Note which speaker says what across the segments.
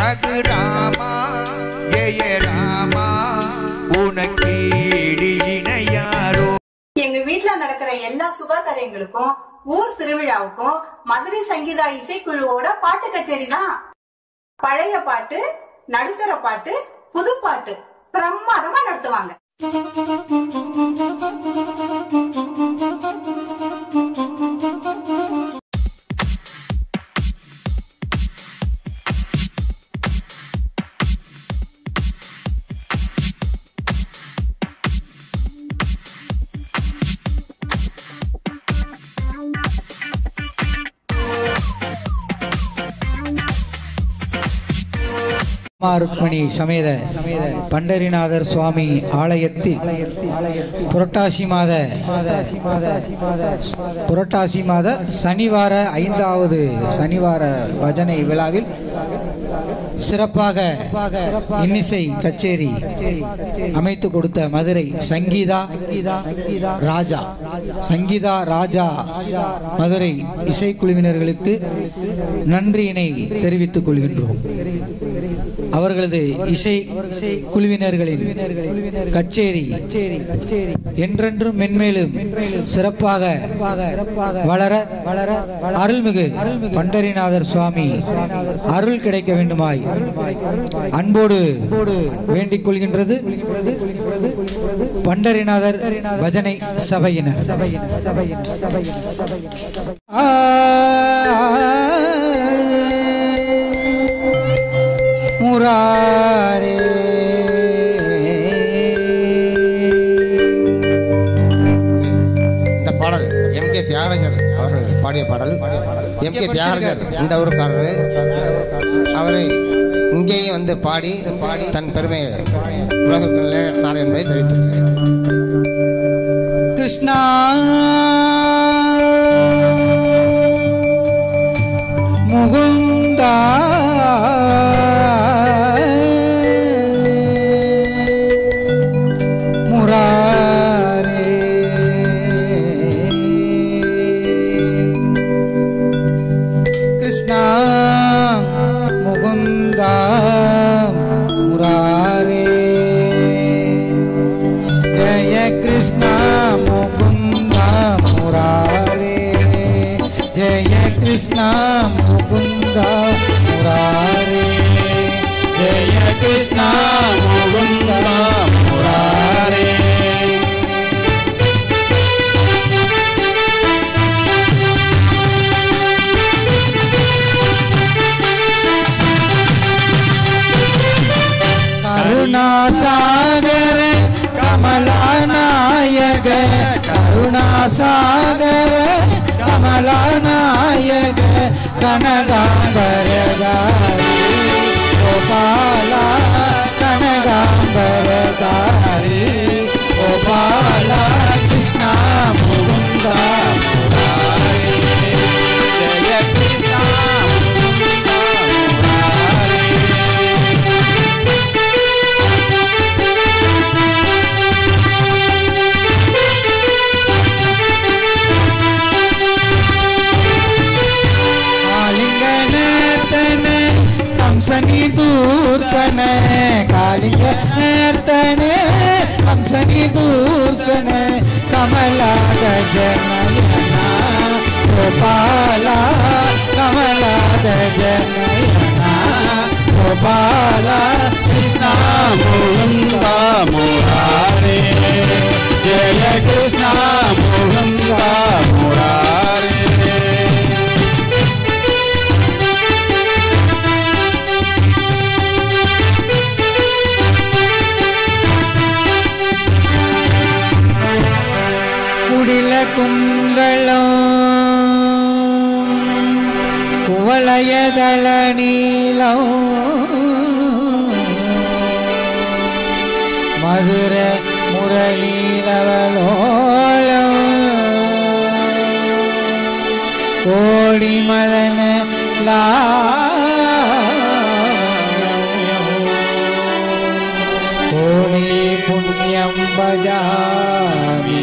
Speaker 1: ரகுராமா ஜெய ராமா உனக்கீடு இணையாரோ.
Speaker 2: எங்க வீட்டுல நடக்கிற எல்லா சுப காரியங்களுக்கும் ஊர் திருவிழாவுக்கும் மதுரை சங்கீதா இசைக்குழுவோட பாட்டு கச்சேரி தான். பழைய பாட்டு, நடுத்தர பாட்டு, புது பாட்டு பிரமாதமா நடத்துவாங்க.
Speaker 3: ருக்மணி சமேத பண்டரிநாதர் சுவாமி ஆலயத்தில் புரட்டாசி மாத சனிவார 5வது சனிவார பஜனை விழாவில் சிறப்பாக இன்னிசை கச்சேரி அமைத்து கொடுத்த மதுரை சங்கீதா ராஜா மதுரை இசைக்குழுவினர்களுக்கு நன்றியினை தெரிவித்துக் கொள்கின்றோம். அவர்களது இசை குழுவினர்களின் கச்சேரி என்றென்றும் மென்மேலும் சிறப்பாக வளர அருள்மிகு பண்டரிநாதர் சுவாமி அருள் கிடைக்க வேண்டுமாய் அன்போடு வேண்டிக் கொள்கின்றது பண்டரிநாதர் பஜனை சபையினர். முராரே
Speaker 4: இந்த பாடல் எம்.கே. தியாகராஜர் அவர்கள் பாடிய பாடல். எம்.கே. தியாகராஜர் இந்த ஊருக்காரரு. அவரை இங்கேயும் வந்து பாடி தன் பெருமையை உலகுக்கு நிலைநாட்டினார் என்பதை தெரிவித்துள்ளேன்.
Speaker 3: கிருஷ்ணா முகுந்தா कृष्णा मुकुंदा मुरारे जय कृष्णा मुकुंदा मुरारे करुणा सागर कमला नायक करुणा सागर कमला नायक कनकांबरधारी गोपाला कनकांबरधारी गोपाला कृष्णा मुकुंदा मुरारे जय कृष्णा मुकुंदा मुरारे कंसनी दूरसन कालिंग नर्तन कंसनी दूरसन कमला गजनयना गोपाला कमला गजनयना गोपाला कृष्णा मुकुंदा मुरारे जय कृष्णा मुकुंदा मुरारे कुंगलम कुवलयदल नीलम मधुर मुरलीलवलोलम कोड़ी मदन ला कोड़ी पुण्यम बजामि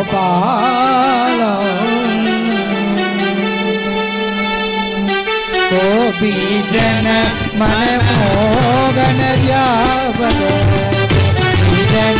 Speaker 3: गोपाल गोपी जन मनमोहन व्यापक जन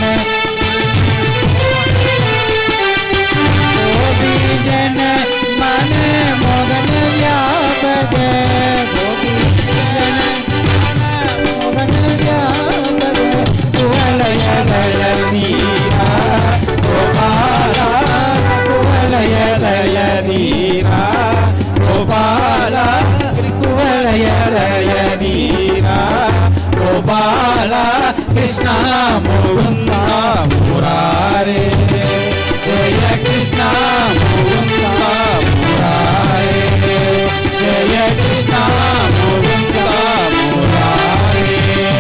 Speaker 3: गोपी जन मनमोहन व्यापक गोपी जन मनमोहन व्यापक कुवलय दलनीरा गोपाला कुवलय दलनीरा गोपाला कुवलय दलनीरा गोपाला कृष्ण मुकुंद मुरारे जय कृष्ण मुकुंद मुरारे जय कृष्ण मुकुंद मुरारे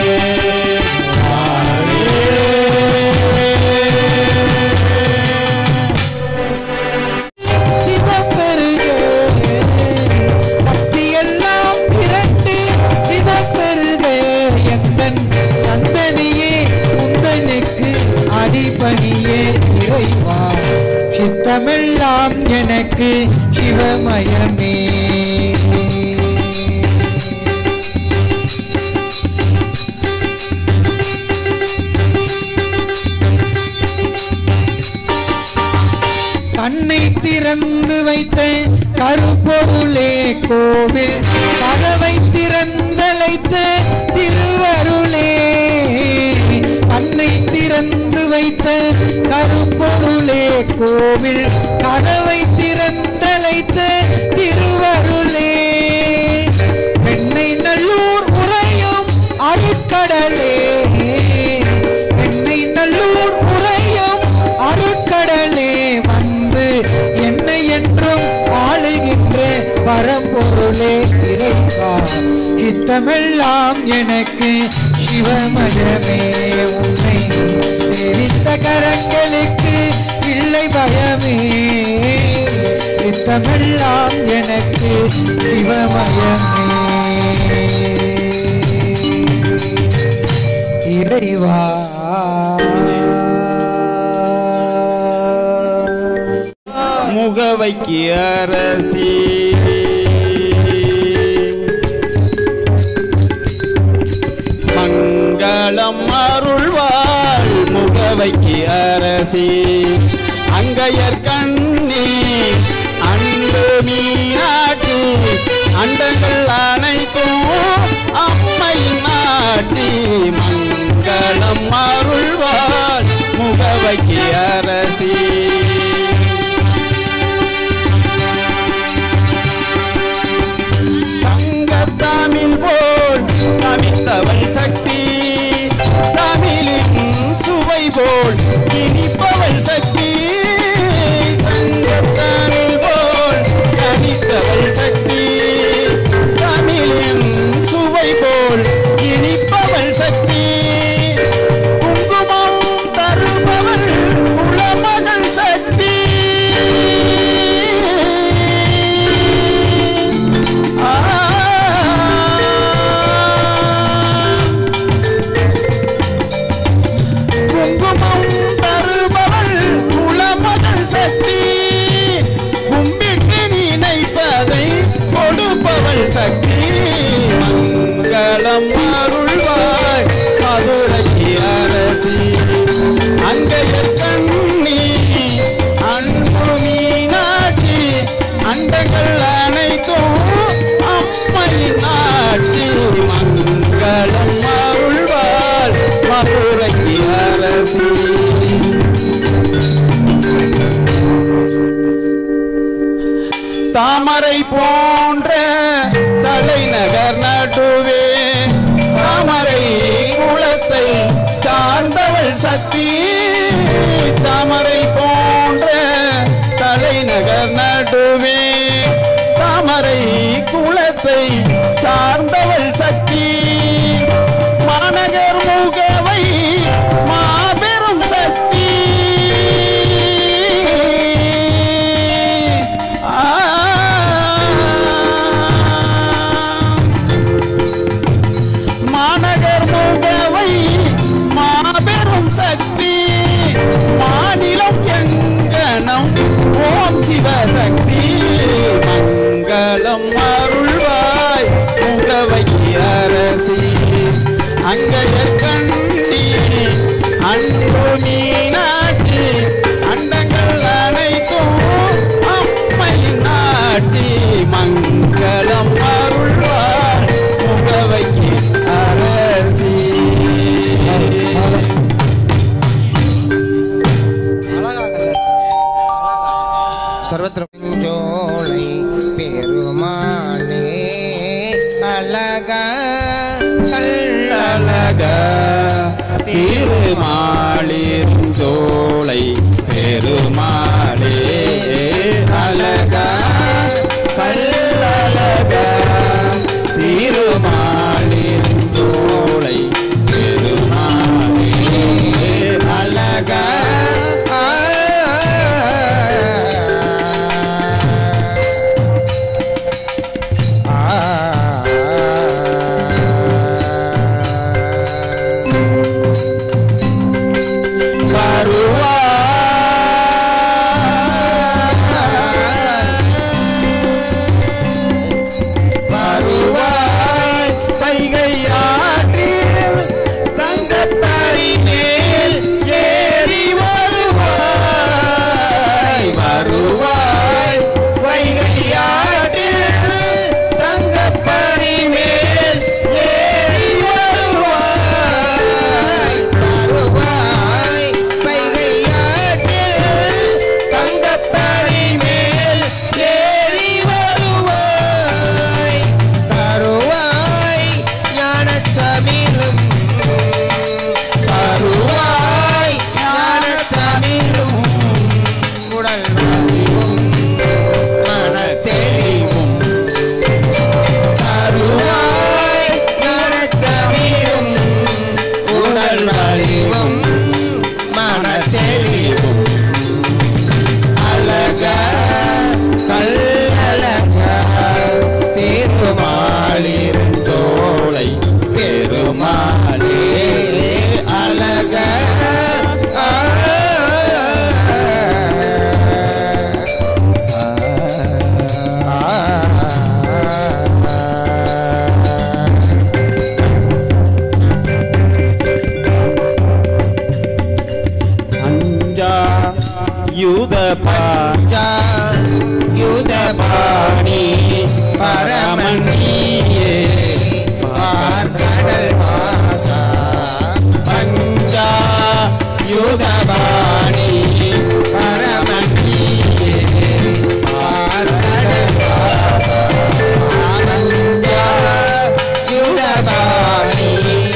Speaker 3: அடிபணியே இறைவா சித்தமெல்லாம் எனக்கு சிவமயமே கண்ணை திறந்து வைத்த கருப்பொருளே கோவில் கதவை திறந்தழைத்த திருவருளே கண்ணை திறந்து வைத்த கருப்பொருளே கோவில் கதவை திறந்தழைத்த திருவருளே பெண்ணை நல்லூர் உறையும் அருட்கடலே பெண்ணை நல்லூர் உறையும் அருட்கடலே வந்து என்னை என்றும் ஆளுகின்ற பரம்பொருளே இறைவா சித்தமெல்லாம் எனக்கு சிவமயமே உன்னை தெரிந்த கரங்களுக்கு இல்லை பயமே சித்தமெல்லாம் எனக்கு சிவமயமே இறைவா
Speaker 5: முகவைக்கு அரசி மங்களம் அருள்வாள் முகவைக்கு அரசி அங்கையர் கண்ணி அன்பு நீராட்டி அண்டங்கள் அனைத்தும் அம்மையின் நாட்டி மங்களம் அருள்வாள் முகவைக்கு அரசி தமிழ் போல் தமிழ்த்தவள் சக்தி தமிழின் சுவை போல் இனிப்பவள் சக்தி சங்கத்தமிழ் போல் தனித்தவள் சக்தி தமிழின் சுவை போல் இனிப்பவள் சக்தி குங்குமம் தருபவள் குலமகள் சக்தி சக்தி மங்களம் அருள்வாய் மதுரைக்கு அரசி அங்கையர் கண்ணி அன்பு மீனாட்சி அண்டங்கள் அனைத்தும் அம்மையின் ஆட்சி மங்களம் அருள்வாய் மதுரைக்கு அரசி தாமரை போன்ற தலைநகர் நடுவே தாமரை குளத்தை சார்ந்தவள் சக்தி தாமரை போன்ற தலைநகர் நடுவே தாமரை குளத்தை சார்ந்தவள் சக்தி மாநகர் முகவை மாபெரும் சக்தி மாநகர் முகவை மாபெரும் சக்தி மாநிலம் திருமாலிருஞ்சோலை பெருமாளே அழகா கல்லழகா திருமாலிருஞ்சோலை பெருமாளே அழகா யுதபாணி பரமணியே பார்க்கடல் வாசா பஞ்சா யுதபாணி பரமணியே பார்க்கடல் வாசா பஞ்சா யுதபாணி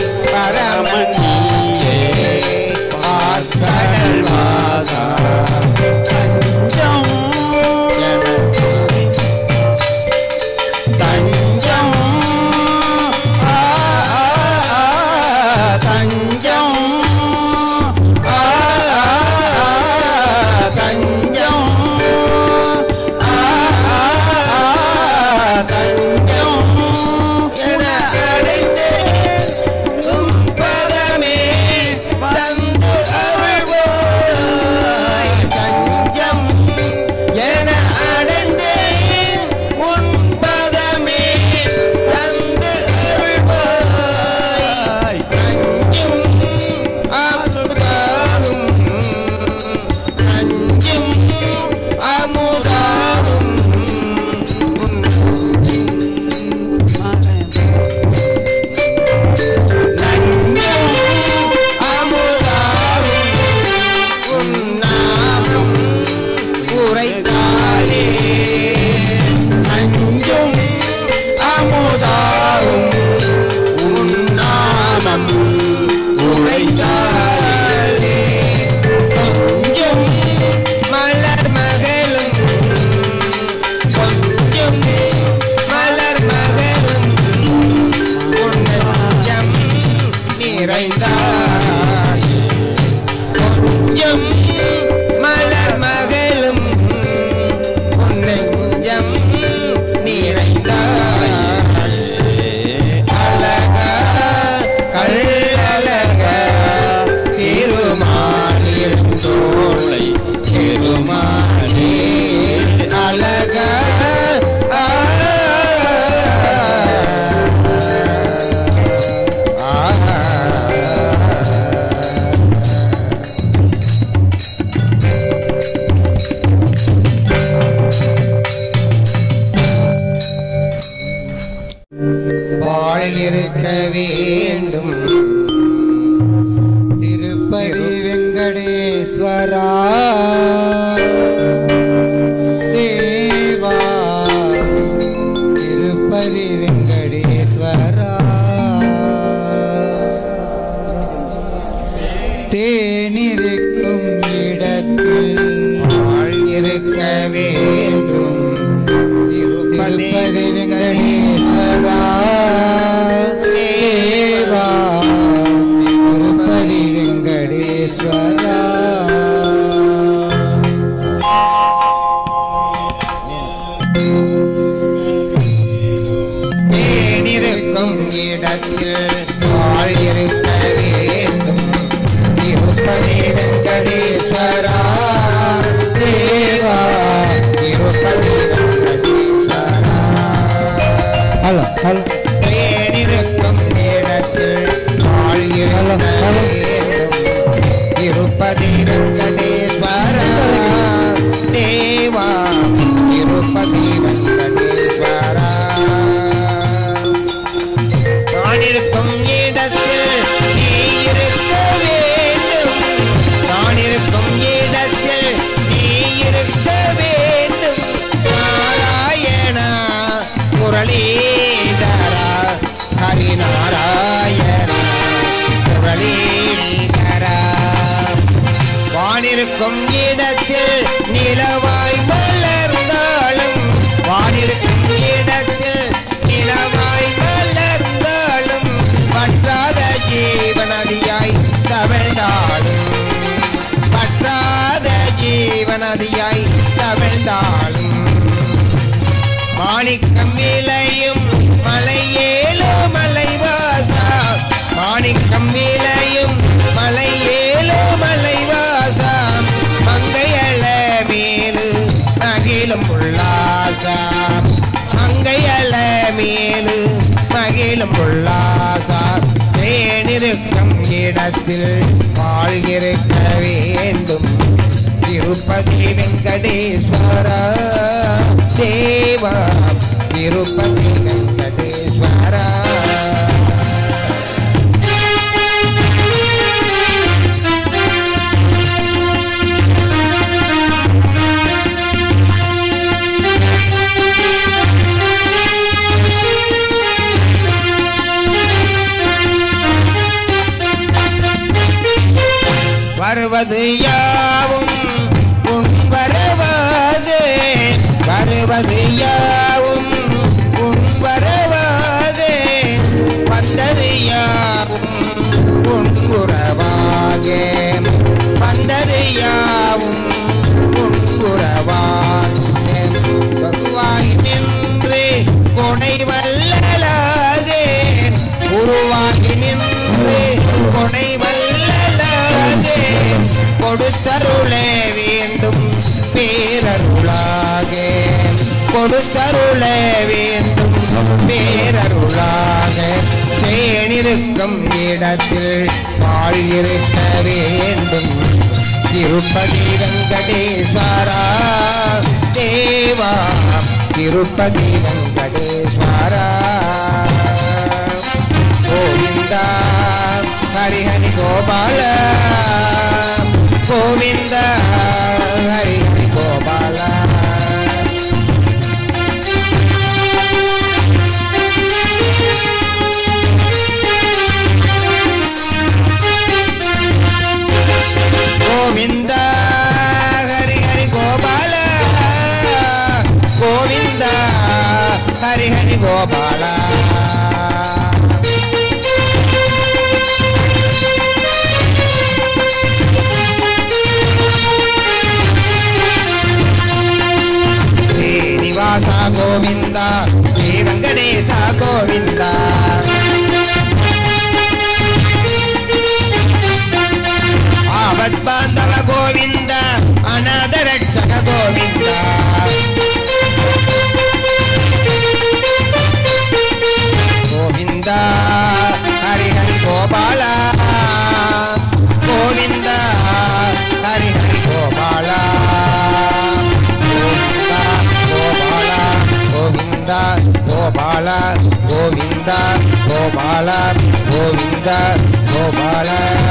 Speaker 5: பரமணியே பார்க்கடல் வாசா இருக்க வேண்டும் திருப்பதி வெங்கடேஸ்வரா தேவா திருப்பதி வெங்கடேஸ்வரா
Speaker 4: இடத்தில் வாழ் இருக்க வேண்டும். திருப்பதி வெங்கடேஸ்வரா தேவா திருப்பதி வெங்கடேஸ்வரா
Speaker 3: ஹலோ ஹலோ
Speaker 4: தேனிருக்கும் இடத்தில் வாழ் இருக்க வேண்டும். திருப்பதி வெங்கடேஸ்வரா தேவா திருப்பதி வெங்கடேஸ்வரா நான் இருக்கும் இடத்தில் நீ இருக்க வேண்டும். நான் இருக்கும் இடத்தில் நீ இருக்க வேண்டும். நாராயணா முரளீதரா ஹரிநாராயணா முரளீதரா வானிருக்கும் இடத்தில் நிலவாய் மலர்ந்தாலும் வானிருக்கும் இடத்தில் நிலவாய் மலர்ந்தாலும் பற்றாத ஜீவநதியாய் தவழ்ந்தாலும் பற்றாத ஜீவநதியாய் தவழ்ந்தாலும் மாணிக்கம் விளையும் மலையேலோ மலைவாசா மாணிக்கம் விளையும் மலையேலோ மலைவாசா மங்கையள மேலு மகிழும் உல்லாசா மங்கையள மேலு மகிழும் உல்லாசா தேனிருக்கும் இடத்தில் வாழ் இருக்க வேண்டும். திருப்பதி வெங்கடேஸ்வரா தேவா திருப்பதி வெங்கடேஸ்வரா வருவது யாவும் உன் வரவாதே வருவது யாவும் உன் வரவாதே வந்தது யாவும் உன் உறவாகே வந்தது யாவும் உன் உறவாகே பகுவாய் நின்று கொடை வல்லலாதே உருவாகி நின்று கொடை வல்லலாதே கொடுத்தருளே வேண்டும் பேரருளாக கொடுத்தருளே வேண்டும் பேரருளாக தேனிருக்கும் இடத்தில் வாழ் இருக்க வேண்டும். திருப்பதி வெங்கடேஸ்வரா தேவா திருப்பதி வெங்கடேஸ்வரா கோவிந்தா ஹரி ஹரி கோபால கோவிந்தா ஹரி ஹரி கோபால கோவிந்தா ஹரி ஹரி கோபால கோவிந்தா ஹரி ஹரி கோபால శ్రీనివాస గోవింద శ్రీ వెంకటేశ గోవింద ఆపద్బాంధవ గోవింద అనాథ రక్షక గోవింద గోవింద హరి హరి గోపాల గోవింద హరి హరి గోపాల గోవింద గోపాల గోవింద గోపాల గోవింద గోపాల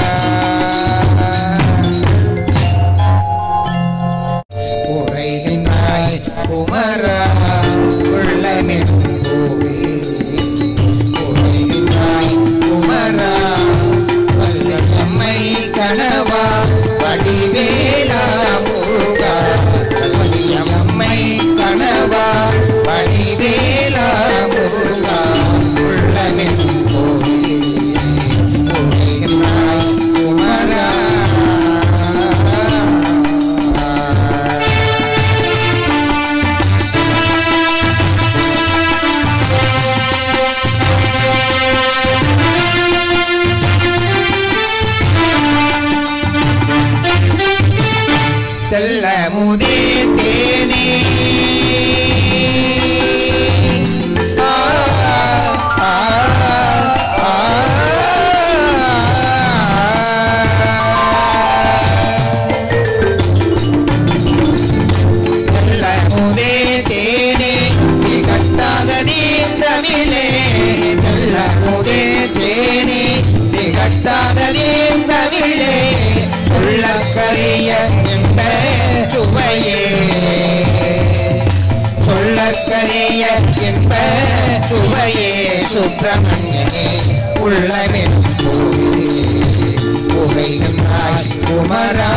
Speaker 4: உரைகின்றாய் குமரா உள்ளமென் கோவில் உரைகின்றாய் குமரா வல்லமை கனவா வடிவேலா முருகா வல்லியம்மை கனவா வடிவேலா முருகா உள்ளமென் கோவில் உரைகின்றாய்
Speaker 5: தேனி திகட்டாத நீந்தமிழே சொல்லக்கரிய என்ப சுவையே சொல்லக்கரிய என்ப சுவையே சுப்பிரமணியனே உள்ளமெனும் கோவிலே உரைகின்றாய் குமரா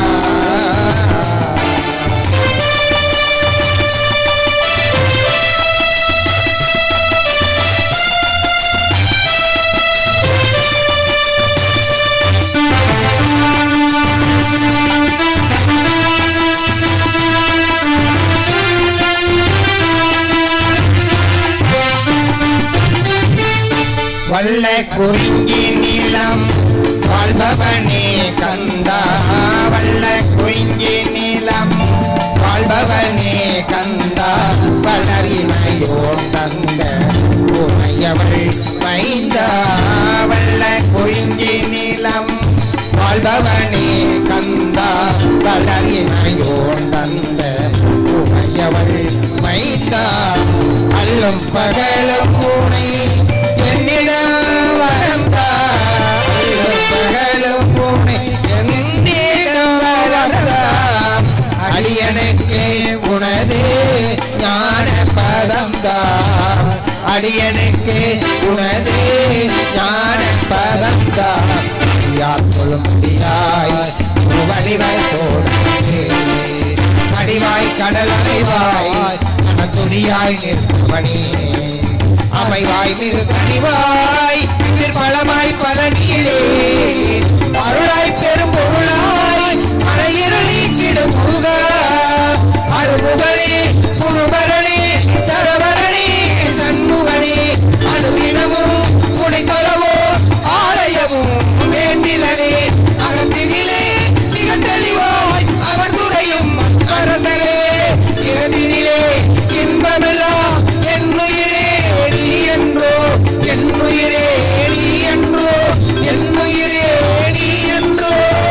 Speaker 5: வல்ல குறிஞ்சி நீளம் வாழ்பவனே கந்தா வல்ல குறிஞ்சி நீளம் வாழ்பவனே கந்தா வளரினையோ தந்த உமையவள் மைந்தா வல்ல குறிஞ்சி நீளம் வாழ்பவனே கந்தா வளரினையோ தந்த உமையவள் மைந்தா அல்லும் பகலும் பூனை என்னிடம் வரந்தா அல்லும் பகலும் பூனை என்னிடம் வரந்தா அடியனுக்கு உனது ஞான பதந்தா அடியனுக்கு உனது ஞான பதந்தா கொள்ளும்படியாய் வடிவாய் போடு அடிவாய் கடல் அறிவாய் துணியாய் நிற்பவனே அமைவாய் மிகு கனிவாய் பலமாய் பல நீளே அருளாய் பெரும் பொருளாய் மலையிரு நீக்கிடும் முருகா அருமுகனே குருபரணே சரவணனே சண்முகனே அனுதினமும் குடித்தொழவோ ஆலயமும் வேண்டிலனே அகத்தினிலே மிக தெளிவாய் அவர் துறையும் அரசரே இறுதினிலே இன்பமெல்லாம் என்னுயிரே நீ என்றோ என்னுயிரே நீ என்றோ என்னுயிரே நீ என்றோ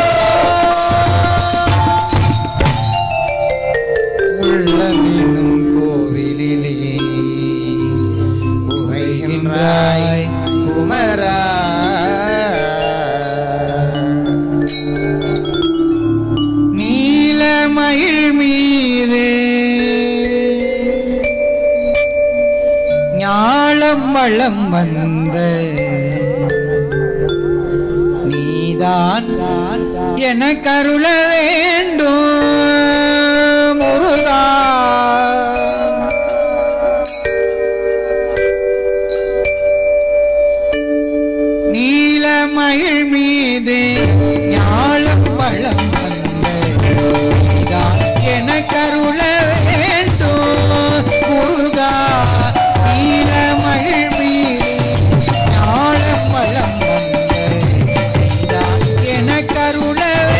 Speaker 5: உள்ளமெனும் கோவிலிலே உரைகின்றாய் குமரா நீலமயில் மீதே ஞாலம் வளம் வந்த நீதான் என கருள வேண்டும் முருகா நீலமயில் மீது ஞாலம் வளம் வந்த நீதான் என கருள வேண்டும் முருகா நீலமயில் மீது ஞாலம் வளம் வந்த நீதான் என கருள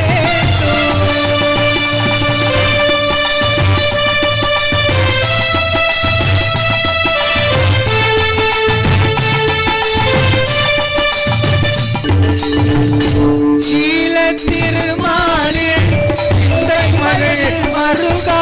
Speaker 5: சீல திருமாலில் இந்த மகள் மருகா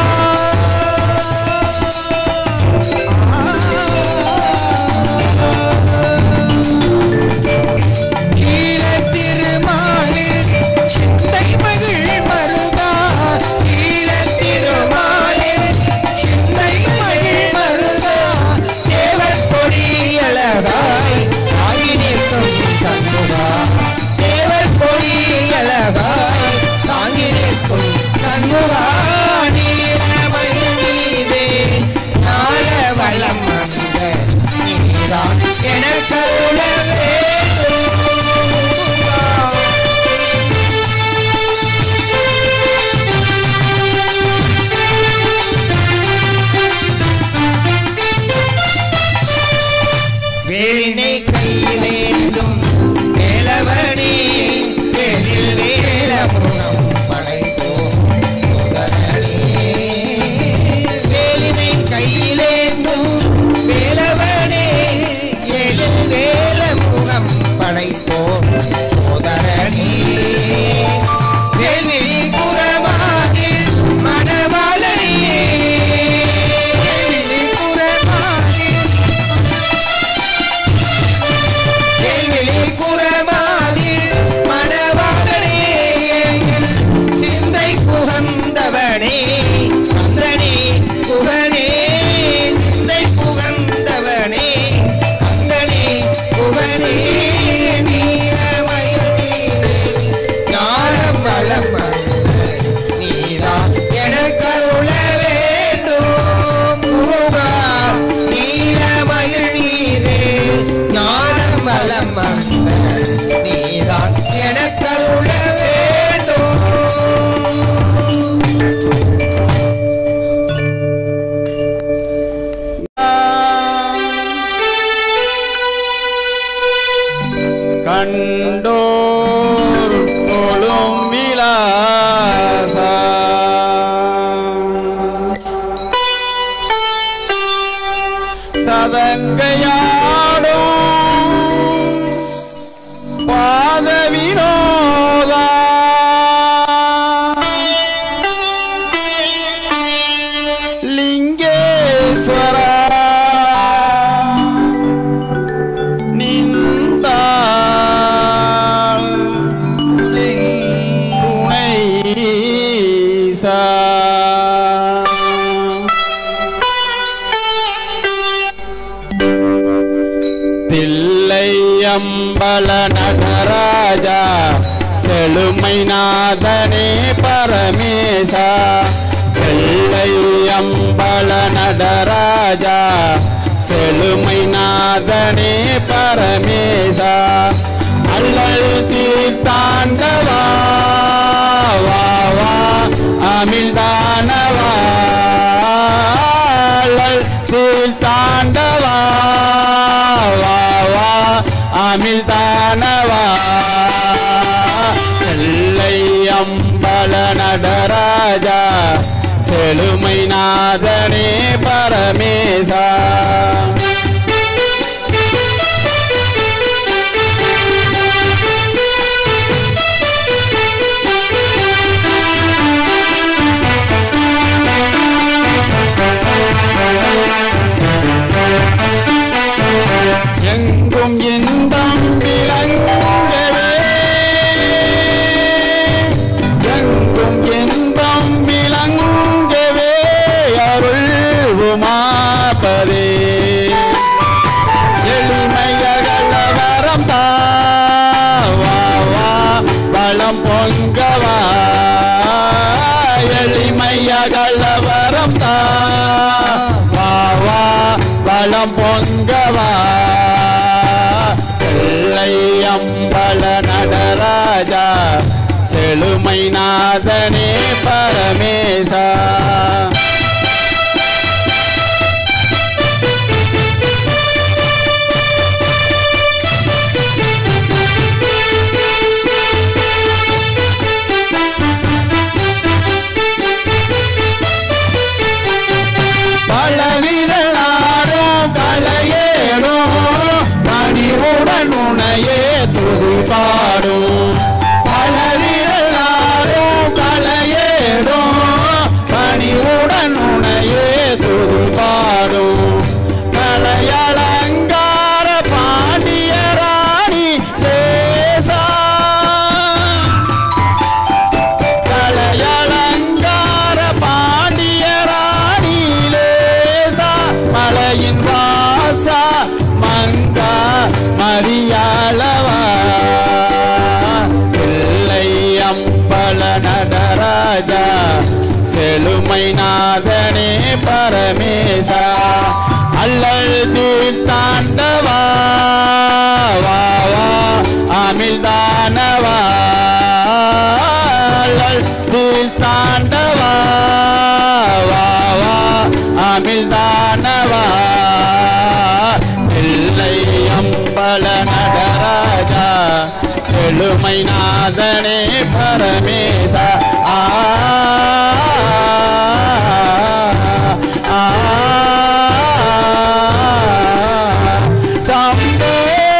Speaker 5: சீல திருமாலில் சிந்தை மகள் மருகா சீல திருமாலில் சிந்தை மகள் மருகா சேவர் கொடி அழகாய் ஆகி நிற்கும் சண்முகா சேவர் கொடி அழகாய் தாங்கி நிற்கும் கண்முகா நீலமயில் மீதே நாள வளம் வந்த நீதான் என கருள வேண்டும் வேலினை கையிலேந்தும் வேலவனே வேலில் வேல முகம் படைத்தோம் முதலனே வேலினை கையிலேந்தும் வேலவனே வேலில் வேல முகம் படைத்தோம் முதலனே வேலினி குரமாகில் மணவாளனே வேலினி குரமாகில் வேலினி
Speaker 6: கண்டோர் கொளும் விலாசா சதங்கையாடும் பாத வினோதா லிங்கேஸ்வரா தில்லையம்பல நடராஜா செழுமை நாதனே பரமேசா தில்லையம்பல நடராஜா செழுமை நாதனே பரமேசா அல்லல் தீர்த்தாண்டவா வா வா அமிழ்தானவா அல்லல் தீர்த்தாண்டவா வா வா அமிழ்தானவா தில்லையம்பல நடராஜா செழுமை நாதனே பரமேசா எங்கும் இன்பம் விளங்கவே எங்கும் இன்பம் விளங்கவே அருள் உமாபதே எளிமையகல வரம் தா வா வா வளம் பொங்கவா எளிமையகல வரம் தா வா வா வளம் பொங்கவா தில்லையம்பல நடராஜா செழுமை நாதனே பரமேசா பலவிரலாரும் பலையேடும் பணிவுடன் உனையே துதிபாடும் பலவிரலாரும் பலையேடும் பணிவுடன் உனையே துதிபாடும் கலையலங்கார பாண்டியராணி தேசா கலையலங்கார பாண்டியராணி மலையின் வாசா மங்கா மரியாளவா தில்லையம்பல நடராஜா செழுமை நாதனே பரமேசா அல்லல் தீர்த்தாண்டவா வா வா அமிழ்தானவா அல்லல் தீர்த்தாண்டவா வா வா அமிழ்தானவா தில்லையம்பல நடராஜா செழுமை நாதனே பரமேசா சம்போ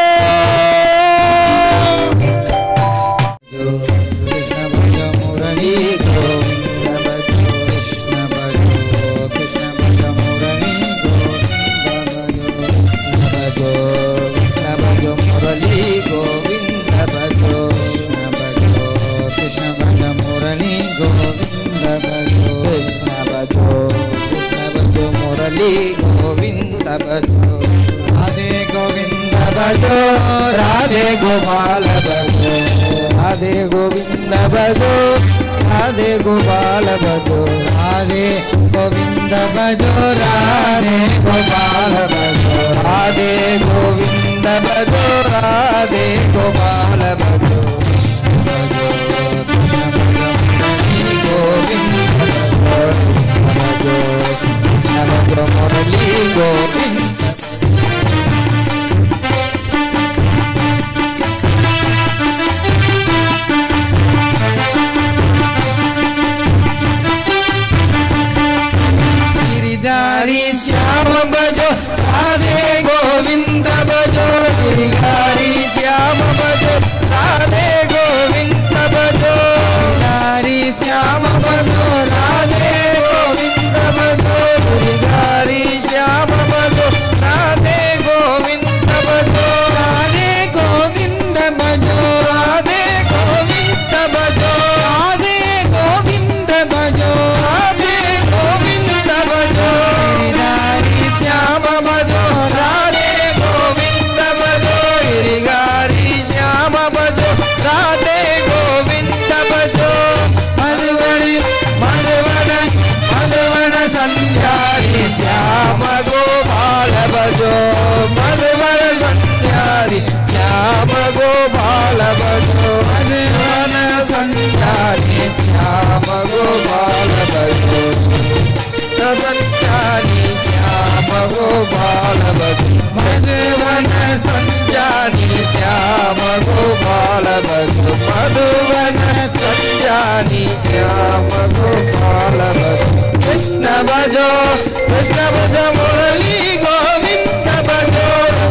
Speaker 5: गोविंद भजो राधे गोविंद भजो राधे गोपाल भजो राधे गोविंद भजो राधे गोपाल भजो राधे गोविंद भजो राधे गोपाल भजो राधे गोविंद भजो राधे गोपाल भजो भजो मुरली गोविंद गोपाल भजो संचारी श्याम गोपाल भजो मधुवन संचारी श्याम गोपाल भजो मधुवन संचारी श्याम गोपाल भजो कृष्ण भजो मुरली गोविंद भजो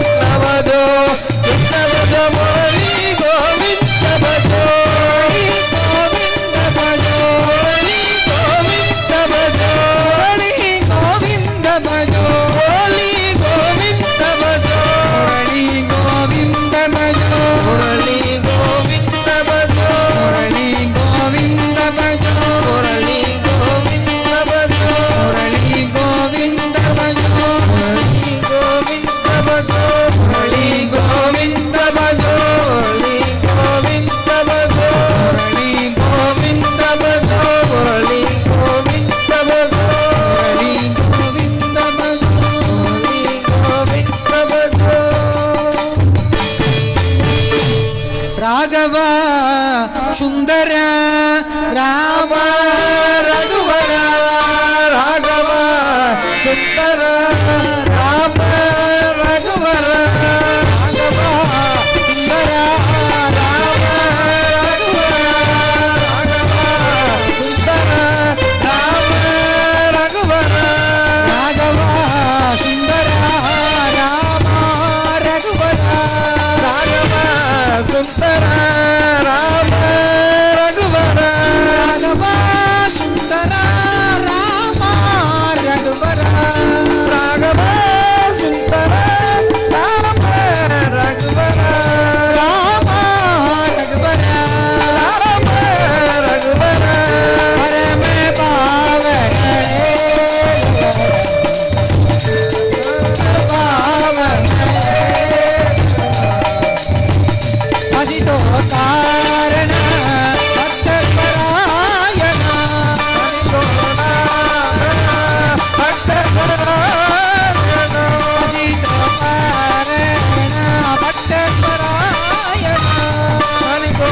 Speaker 5: कृष्ण भजो मुरली गोविंद भजो गोविंद भजो मुरली गोविंद भजो मुरली गोविंद भजो मुरली गोविंद भजो मुरली गोविंद भजो मुरली गोविंद भजो मुरली गोविंद भजो मुरली गोविंद भजो मुरली गोविंद भजो मुरली गोविंद भजो मुरली गोविंद भजो मुरली गोविंद भजो मुरली गोविंद भजो मुरली गोविंद भजो मुरली गोविंद भजो मुरली गोविंद भजो राघव सुंदर राम रघुवर राघव सुंदर राम रघुवर राघव सुंदर राम रघुवर राघव सुंदर राम रघुवर राघव सुंदर राम रघुवर राघव सुंदर राम रघुवर राघव सुंदर राम रघुवर राघव सुंदर राम रघुवर राम रघुवर राम रघुवर परम पावन पावन अजितो कारण भक्त परायण अजितो भक्त परायण अजितो कारण भक्त परायण अजितो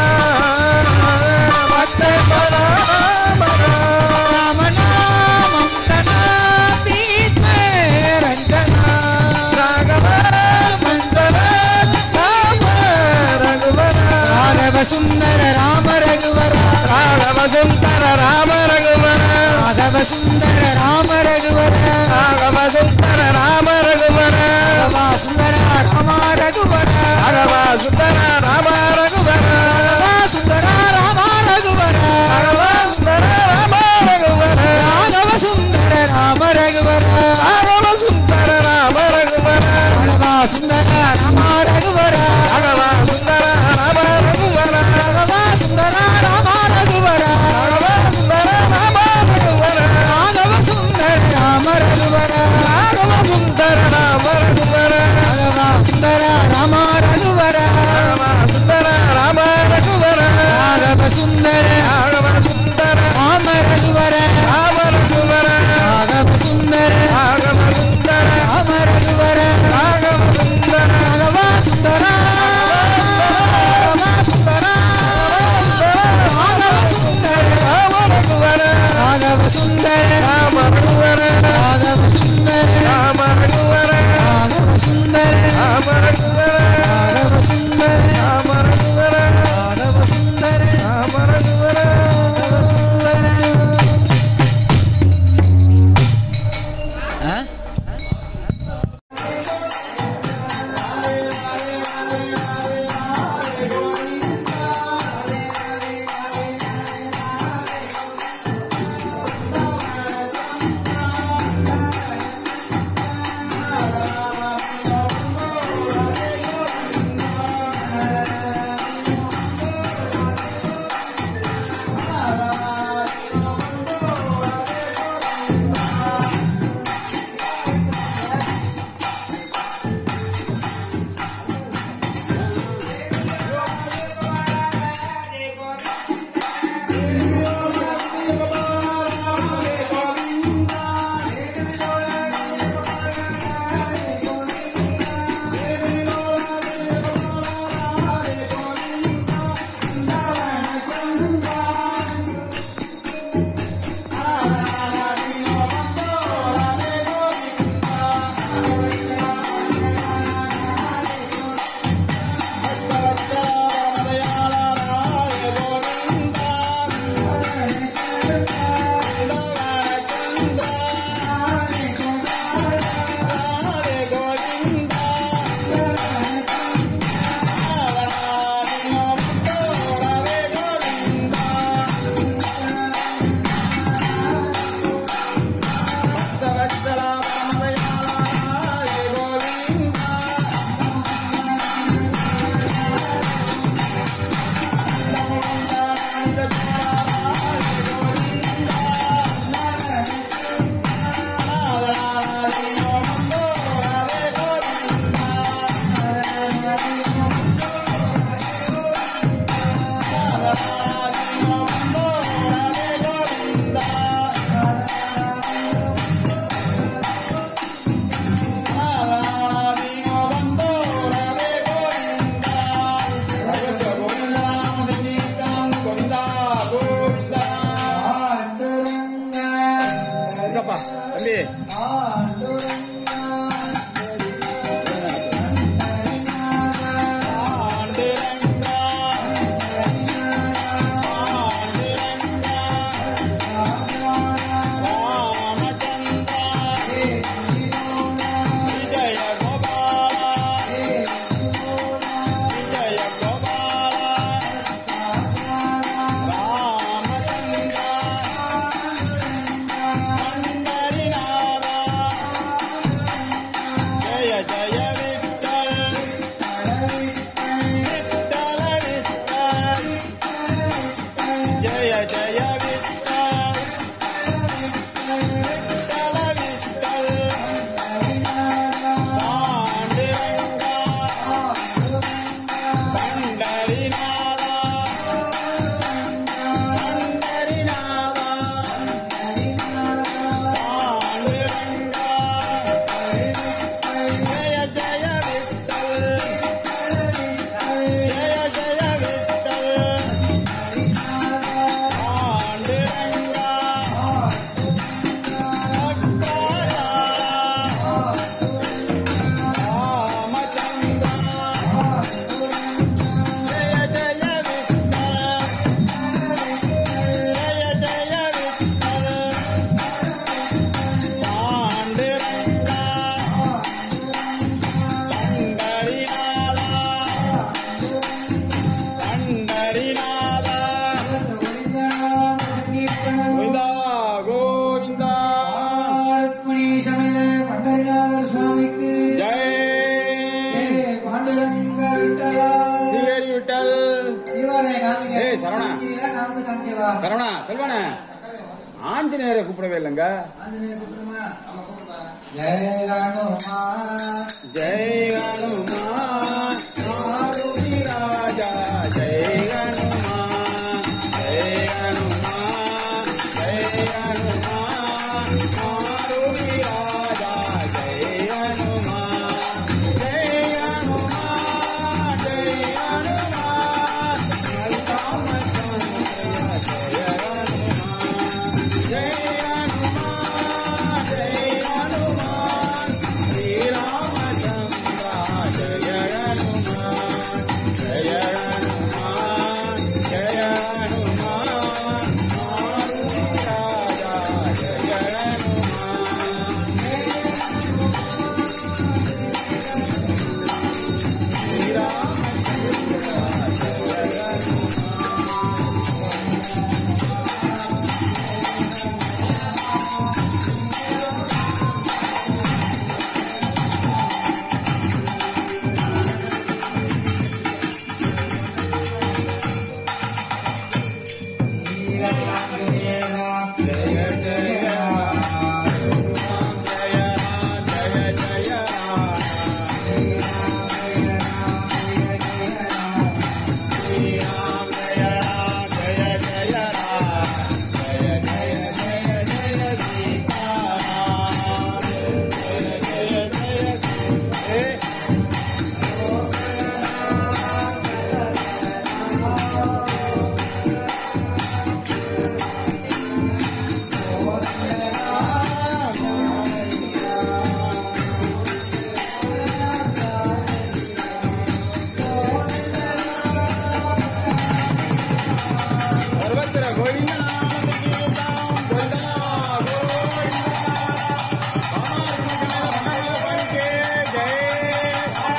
Speaker 5: भक्त परायण राम नाम तना पीत रंजना राघव मंडल राम रघुवर राघव सुंदर राम रघुवर राघव सुंदर राम रघुवर राघव सुंदर राम रघुवर राघव सुंदर राम रघुवर राघव सुंदर राम रघुवर राघव सुंदर राम रघुवर राघव सुंदर राम रघुवर राघव सुंदर राम रघुवर राघव सुंदर राम रघुवर राघव सुंदर राम रघुवर राघव सुंदर राम रघुवर राघव सुंदर राम रघुवर राघव सुंदर राम रघुवर राघव सुंदर राम रघुवर राघव सुंदर राम रघुवर राघव सुंदर राम रघुवर राघव सुंदर राम रघुवर राघव सुंदर राम रघुवर राघव सुंदर राघव सुंदर राम रघुवर राम रघुवर राघव सुंदर राघव सुंदर राम रघुवर राघव सुंदर राघव सुंदर राघव सुंदर राघव सुंदर राम रघुवर राघव सुंदर राम रघुवर राघव सुंदर राम रघुवर राघव सुंदर राम रघुवर राघव सुंदर राम रघुवर राघव सुंदर राम रघुवर राघव सुंदर
Speaker 6: சரவணா செல்வனே ஆஞ்சநேயரை கூப்பிடவே இல்லைங்க.
Speaker 5: ஜெய ஹனுமான்
Speaker 6: ஜெய் ஹனுமான் மாருதி ராஜா ஜெய் ஹனுமான் ஜெய் ஹனுமான் ஜெய் ஹனுமான் மாருதி ராஜா ஜெய் ஹனுமான் ஜெய் ஹனுமான் ஜெய் ஹனுமான் ராமச்சந்திர ஜெய ஹனுமான் ஜெய் ஹனுமான் ஜெய் ஹனுமான் ஸ்ரீராமச்சந்திர ஜெய ஹனுமான் ஜெய ஹனுமான் ஜெய ஹனுமான் மாருதி ராஜா ஜெய ஹனுமான் सर्वत्र गोविंद नाम कीर्तनम गोविंदा गोविंदा हमारे के जय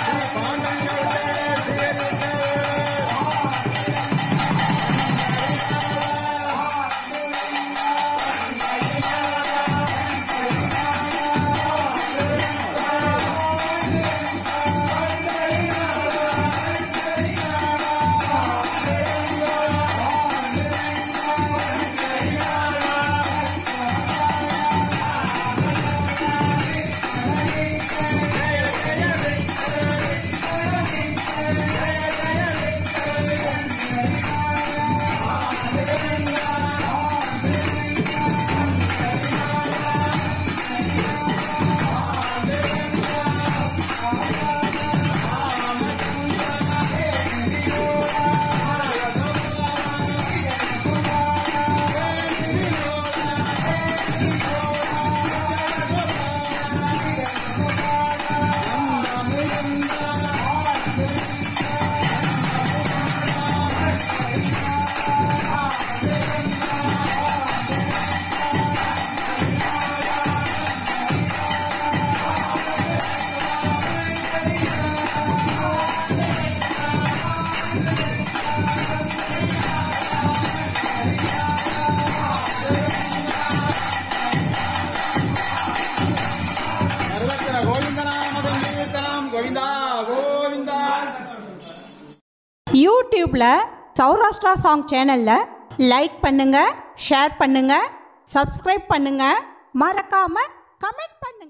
Speaker 2: யூடியூப்ல சௌராஷ்டிரா சாங் சேனல்ல லைக் பண்ணுங்க, ஷேர் பண்ணுங்க, சப்ஸ்கிரைப் பண்ணுங்க, மறக்காம கமெண்ட் பண்ணுங்க.